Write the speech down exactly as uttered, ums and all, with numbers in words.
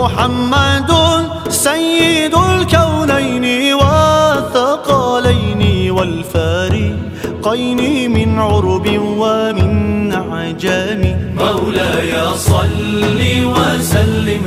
محمد سيد الكونين والثقلين والفريقين من عرب ومن عجم. مولاي صل وسلم